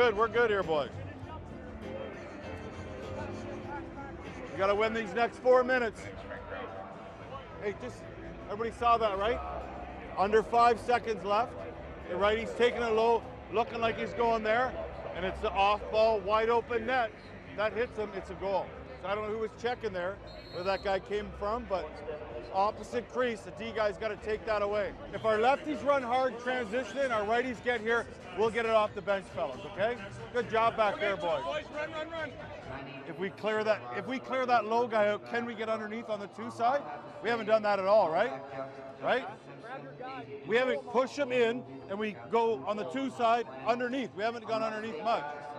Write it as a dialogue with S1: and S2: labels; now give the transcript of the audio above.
S1: good. We're good here, boys. We got to win these next 4 minutes. Hey, just everybody saw that, right? Under 5 seconds left. The righty's taking it low, looking like he's going there, and it's the off ball, wide open net. That hits him, it's a goal. So I don't know who was checking there, where that guy came from, but opposite crease, the D guy's got to take that away. If our lefties run hard transitioning, our righties get here, we'll get it off the bench, fellas, okay? Good job back there, boys.
S2: Run, run, run.
S1: If we clear that low guy out, can we get underneath on the 2 side? We haven't done that at all, right? Right? We haven't pushed him in, and we go on the 2 side underneath. We haven't gone underneath much.